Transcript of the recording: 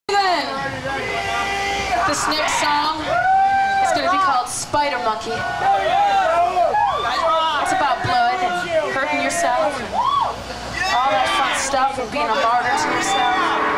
Then, this next song is going to be called Spider Monkey. It's about blood and hurting yourself and all that fun stuff and being a martyr to yourself.